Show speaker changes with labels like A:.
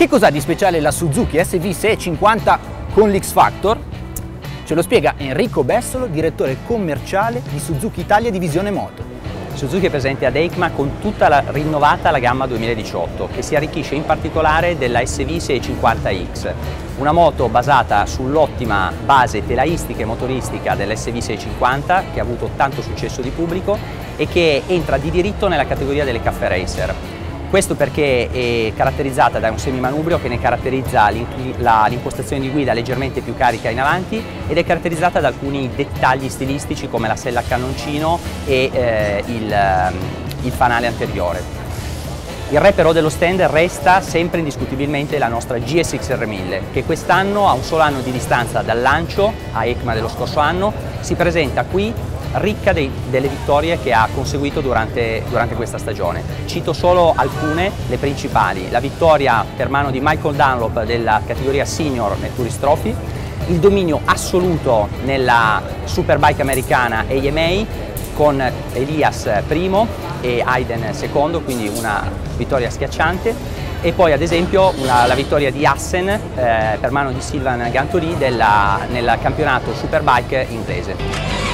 A: Che cos'ha di speciale la Suzuki SV650 con l'X Factor? Ce lo spiega Enrico Bessolo, direttore commerciale di Suzuki Italia Divisione Moto.
B: Suzuki è presente ad EICMA con tutta la rinnovata la gamma 2018, che si arricchisce in particolare della SV650X, una moto basata sull'ottima base telaistica e motoristica dell'SV650, che ha avuto tanto successo di pubblico e che entra di diritto nella categoria delle caffè racer. Questo perché è caratterizzata da un semimanubrio che ne caratterizza l'impostazione di guida leggermente più carica in avanti ed è caratterizzata da alcuni dettagli stilistici come la sella a cannoncino e il fanale anteriore. Il re però dello stand resta sempre indiscutibilmente la nostra GSX-R 1000, che quest'anno, a un solo anno di distanza dal lancio a EICMA dello scorso anno, si presenta qui ricca delle vittorie che ha conseguito durante questa stagione. Cito solo alcune, le principali: la vittoria per mano di Michael Dunlop della categoria Senior nel Tourist Trophy, il dominio assoluto nella Superbike americana AMA con Elias primo e Hayden secondo, quindi una vittoria schiacciante, e poi ad esempio la vittoria di Assen per mano di Sylvain Gantoli nel campionato Superbike inglese.